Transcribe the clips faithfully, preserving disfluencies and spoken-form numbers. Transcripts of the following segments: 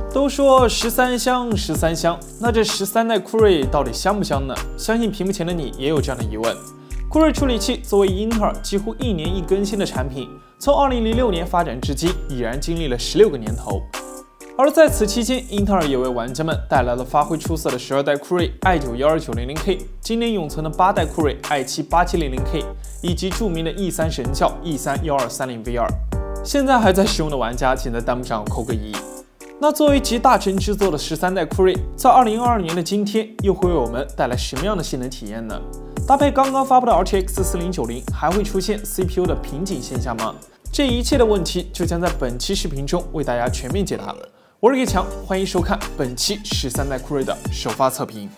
都说十三香，十三香，那这十三代酷睿到底香不香呢？相信屏幕前的你也有这样的疑问。酷睿处理器作为英特尔几乎一年一更新的产品，从二零零六年发展至今，已然经历了十六个年头。而在此期间，英特尔也为玩家们带来了发挥出色的十二代酷睿 i 九 一二九零零 K， 经典永存的八代酷睿 i 七 八七零零 K， 以及著名的 E 三神教 E 三 一二三零 V 二。现在还在使用的玩家，请在弹幕上扣个一。那作为集大成之作的十三代酷睿，在二零二二年的今天，又会为我们带来什么样的性能体验呢？搭配刚刚发布的 R T X 四零九零，还会出现 C P U 的瓶颈现象吗？这一切的问题就将在本期视频中为大家全面解答。我是叶强，欢迎收看本期十三代酷睿的首发测评。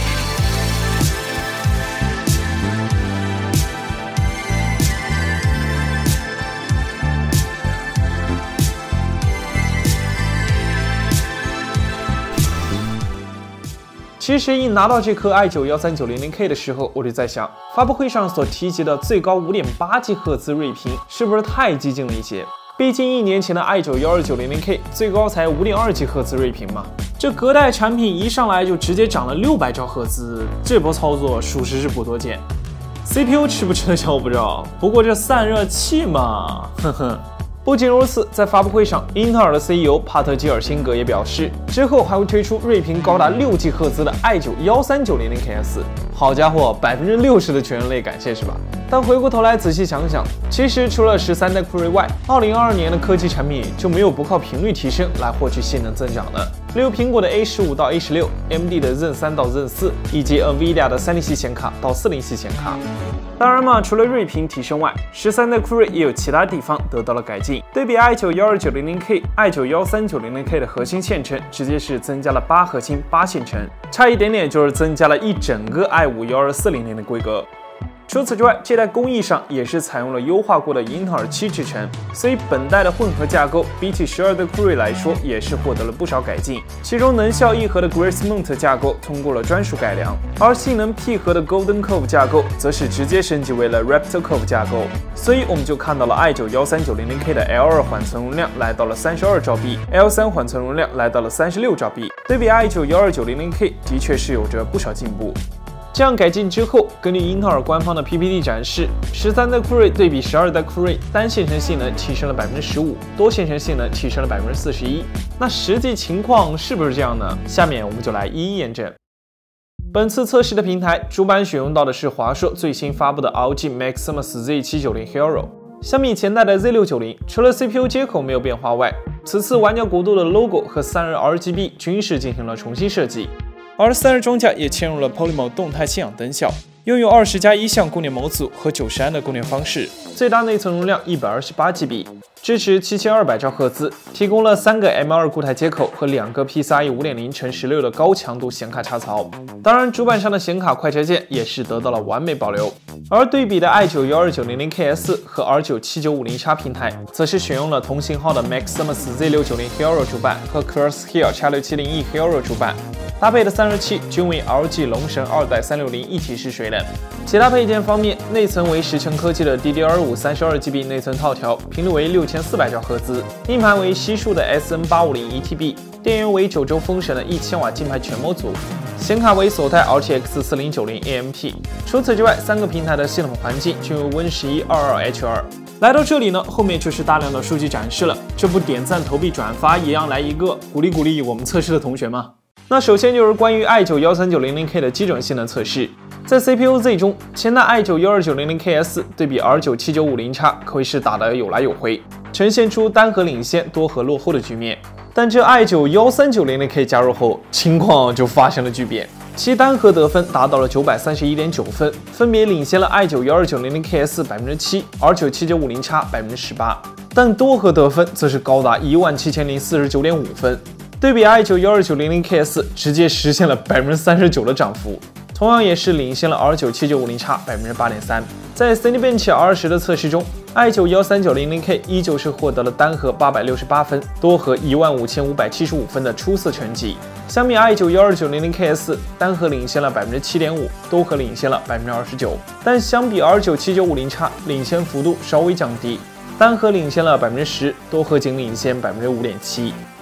其实一拿到这颗 i 九 一三九零零 K 的时候，我就在想，发布会上所提及的最高 五点八 吉赫兹睿频是不是太激进了一些？毕竟一年前的 i 九 一二九零零 K 最高才 五点二 吉赫兹睿频嘛，这隔代产品一上来就直接涨了六百兆赫兹，这波操作属实是不多见。C P U 吃不吃得消我不知道，不过这散热器嘛，哼哼。不仅如此，在发布会上，英特尔的 C E O 帕特吉尔辛格也表示，之后还会推出睿频高达六 吉赫兹的 i 九 一三九零零 K S。好家伙， 百分之六十 的全人类感谢是吧？但回过头来仔细想想，其实除了十三代酷睿外，二零二二年的科技产品就没有不靠频率提升来获取性能增长的。例如苹果的 A 十五 到 A 十六， A M D 的 Zen 三到 Zen 四，以及 NVIDIA 的三零系显卡到四零系显卡。当然嘛，除了睿频提升外，十三代酷睿也有其他地方得到了改进。对比 i 九 一二九零零 K、i 九 一三九零零 K 的核心线程，直接是增加了八核心八线程，差一点点就是增加了一整个 i 五 一二四零零的规格。除此之外，这代工艺上也是采用了优化过的英特尔七制程，所以本代的混合架构比起十二代酷睿来说，也是获得了不少改进。其中能效一核的 Grace Mount 架构通过了专属改良，而性能媲核的 Golden Cove 架构则是直接升级为了 Raptor Cove 架构，所以我们就看到了 i 九 一三九零零 K 的 L 二 缓存容量来到了三十二兆 B，L 三 缓存容量来到了三十六兆 B， 对比 i 九 一二九零零 K 的确是有着不少进步。这样改进之后，根据英特尔官方的 P P T 展示，十三代酷睿对比十二代酷睿，单线程性能提升了 百分之十五， 多线程性能提升了 百分之四十一。那实际情况是不是这样呢？下面我们就来一一验证。本次测试的平台主板选用到的是华硕最新发布的 R O G Maximus Z 七九零 Hero。相比前代的 Z 六九零，除了 C P U 接口没有变化外，此次玩家国度的 logo 和散热 R G B 均是进行了重新设计。而散热装架也嵌入了 Polymode 动态信仰灯效，拥有二十加一项供电模组和九十安的供电方式，最大内存容量一百二十八 G B， 支持七千二百兆赫兹，提供了三个 M 二 固态接口和两个 PCIe 五点零乘十六 的高强度显卡插槽。当然，主板上的显卡快拆件也是得到了完美保留。而对比的 i 九 一二九零零 K S 和 R 九 七九五零 X 平台，则是选用了同型号的 Maximus Z 六九零 Hero 主板和 Crosshair X 六七零 E Hero 主板。搭配的散热器均为 L G 龙神二代三六零一体式水冷。其他配件方面，内存为十成科技的 D D R 五 三十二 G B 内存套条，频率为六千四百兆赫兹，硬盘为西数的 S N 八五零 E T B， 电源为九州风神的一千瓦金牌全模组，显卡为索泰 R T X 四零九零 A M P。除此之外，三个平台的系统环境均为 Win 十一 二二 H 二。来到这里呢，后面就是大量的数据展示了，这不点赞、投币、转发也要来一个，鼓励鼓励我们测试的同学吗？那首先就是关于 i 九 一三九零零 K 的基准性能测试。在 C P U Z 中，前代 i 九 一二九零零 K S 对比 R 九 七九五零 X 可谓是打得有来有回，呈现出单核领先、多核落后的局面。但这 i 九 一三九零零 K 加入后，情况就发生了巨变。其单核得分达到了 九百三十一点九 分，分别领先了 i 九 一二九零零 K S 百分之七、R 九 七九五零 X 百分之十八，但多核得分则是高达 一万七千零四十九点五 分。对比 i 九 一二九零零 K S 直接实现了 百分之三十九 的涨幅，同样也是领先了 R 九 七九五零 X 百分之八点三。在 Cinebench R 十的测试中， i 九 一三九零零 K 依旧是获得了单核八百六十八分，多核一万五千五百七十五分的出色成绩。相比 i 九 一二九零零 K S， 单核领先了 百分之七点五， 多核领先了 百分之二十九， 但相比 R 九 七九五零 X， 领先幅度稍微降低，单核领先了 百分之十， 多核仅领先 百分之五点七。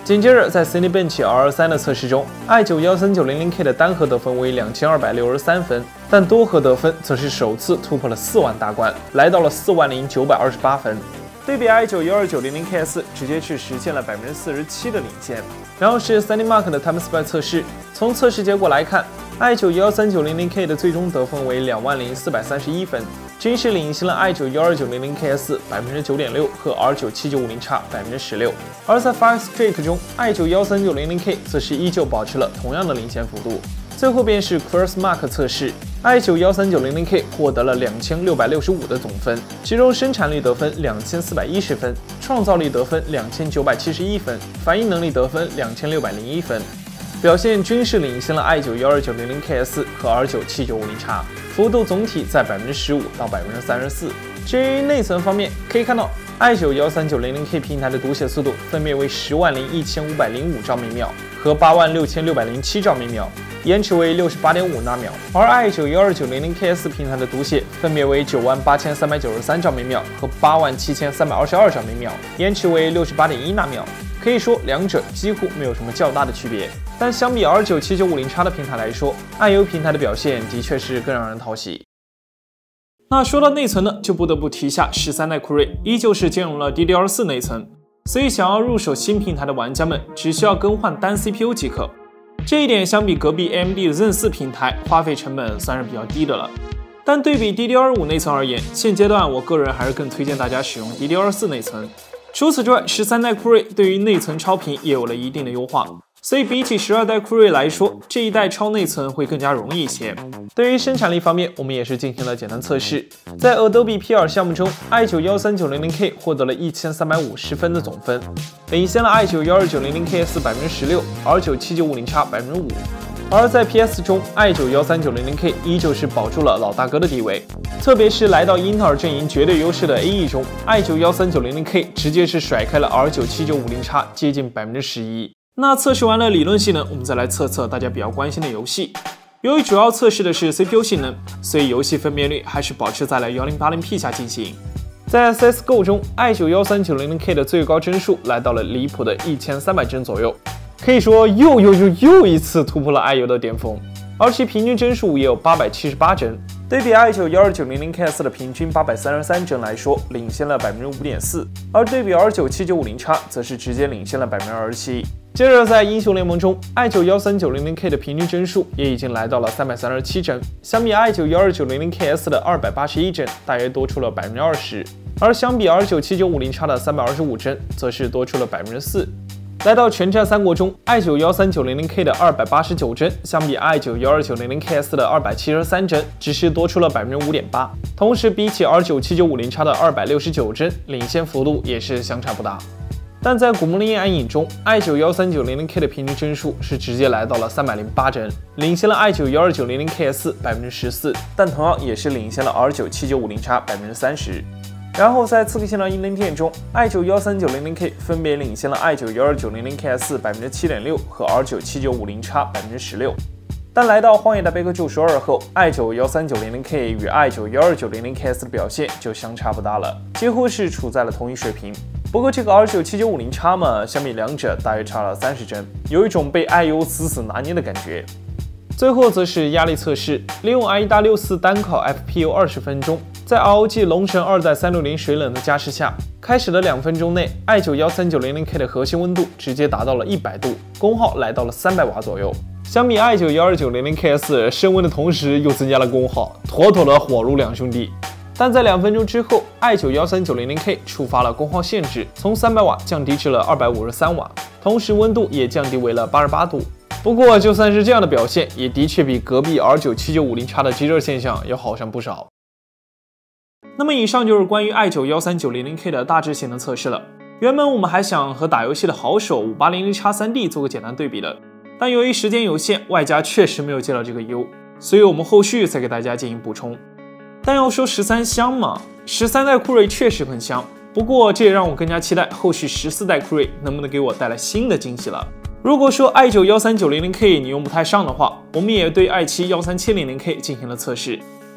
紧接着在 Cinebench R 二三的测试中 ，i 九 一三九零零K 的单核得分为两千二百六十三分，但多核得分则是首次突破了四万大关，来到了四万零九百二十八分。对比 i 九 一二九零零K S， 直接是实现了百分之四十七的领先。然后是 CinemaScope 的 TimeSpy 测试，从测试结果来看 ，i 九 一三九零零K 的最终得分为两万零四百三十一分，均是领先了 i 九 一二九零零K S 百分之九点六和 R 九七九五零 X 百分之十六。而在 FireStreak 中 ，i 九 一三九零零K 则是依旧保持了同样的领先幅度。最后便是 Crossmark 测试 ，i 九 一三九零零K 获得了两千六百六十五的总分，其中生产力得分两千四百一十分，创造力得分两千九百七十一分，反应能力得分两千六百零一分，表现均是领先了 i 九 一二九零零K S 和 R 九七九五零 X， 幅度总体在百分之十五到百分之三十四。至于内存方面，可以看到 i 九 一三九零零K 平台的读写速度分别为十万零一千五百零五兆每秒和八万六千六百零七兆每秒。延迟为六十八点五纳秒，而 i 九 一二九零零K S 平台的读写分别为九万八千三百九十三兆每秒和八万七千三百二十二兆每秒，延迟为六十八点一纳秒。可以说两者几乎没有什么较大的区别。但相比 R 九七九五零 X 的平台来说 ，i U 平台的表现的确是更让人讨喜。那说到内存呢，就不得不提一下十三代酷睿，依旧是兼容了 D D R 四 内存，所以想要入手新平台的玩家们，只需要更换单 C P U 即可。这一点相比隔壁 A M D 的 Zen 四平台，花费成本算是比较低的了。但对比 D D R 五 内存而言，现阶段我个人还是更推荐大家使用 D D R 四 内存。除此之外，十三代酷睿对于内存超频也有了一定的优化，所以比起十二代酷睿来说，这一代超内存会更加容易一些。对于生产力方面，我们也是进行了简单测试，在 Adobe P 二 项目中 ，i 九 一三九零零K 获得了一千三百五十分的总分，领先了 i 九 一二九零零K S 百分之十六 ，R 九七九五零 X 百分之五。而在 P S 中 ，i 九 一三九零零K 依旧是保住了老大哥的地位，特别是来到英特尔阵营绝对优势的 A E 中 ，i 九 一三九零零K 直接是甩开了 R 九七九五零 X 接近百分之十一。那测试完了理论性能，我们再来测测大家比较关心的游戏。由于主要测试的是 C P U 性能，所以游戏分辨率还是保持在了 一零八零P 下进行。在 C S G O 中 ，i 九 一三九零零K 的最高帧数来到了离谱的一千三百帧左右。可以说又又又又一次突破了 i U 的巅峰，而其平均帧数也有八百七十八帧，对比 i 九 一二九零零K S 的平均八百三十三帧来说，领先了 百分之五点四， 而对比 R 九七九五零 X 则是直接领先了 百分之二十七。接着在英雄联盟中 ，i 九 一三九零零K 的平均帧数也已经来到了三百三十七帧，相比 i 九 一二九零零K S 的二百八十一帧，大约多出了 百分之二十， 而相比 R 九七九五零 X 的三百二十五帧，则是多出了 百分之四。来到全战三国中 ，i 九 一三九零零K 的二百八十九帧，相比 i 九 一二九零零K S 的二百七十三帧，只是多出了 百分之五点八。同时，比起 R 九七九五零 X 的二百六十九帧，领先幅度也是相差不大。但在古墓丽影暗影中 ，i 九 一三九零零K 的平均帧数是直接来到了三百零八帧，领先了 i 九 一二九零零K S 百分之十四，但同样也是领先了 R 九七九五零 X 百分之三十。然后在刺客信条英灵殿中 ，i 九 一三九零零K 分别领先了 i 九 一二九零零K S 百分之七点六和 R 九七九五零 X 百分之十六。但来到荒野大镖客救赎二后 ，i 九 一三九零零K 与 i 九 一二九零零K S 的表现就相差不大了，几乎是处在了同一水平。不过这个 R 九七九五零 X 嘛，相比两者大约差了三十帧，有一种被 i U 死死拿捏的感觉。最后则是压力测试，利用 i 一大六四单烤 F P U 二十分钟，在 R O G 龙神二代三六零水冷的加持下，开始的两分钟内 i 九 一三九零零K 的核心温度直接达到了一百度，功耗来到了三百瓦左右。相比 i 九 一二九零零K S 升温的同时又增加了功耗，妥妥的火炉两兄弟。但在两分钟之后 ，i 九 一三九零零K 触发了功耗限制，从三百瓦降低至了二百五十三瓦，同时温度也降低为了八十八度。不过就算是这样的表现，也的确比隔壁 R 九七九五零 X 的积热现象要好上不少。那么以上就是关于 i 九 一三九零零K 的大致性能测试了。原本我们还想和打游戏的好手五八零零 X 三 D 做个简单对比的，但由于时间有限，外加确实没有借到这个 U， 所以我们后续再给大家进行补充。但要说十三香嘛，十三代酷睿确实很香，不过这也让我更加期待后续十四代酷睿能不能给我带来新的惊喜了。如果说 i 九 一三九零零K 你用不太上的话，我们也对 i 七 一三七零零K 进行了测试。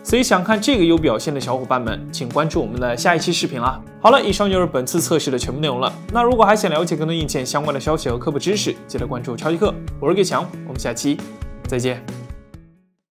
所以想看这个有表现的小伙伴们，请关注我们的下一期视频啦。好了，以上就是本次测试的全部内容了。那如果还想了解更多硬件相关的消息和科普知识，记得关注超级课，我是 K 强，我们下期再见。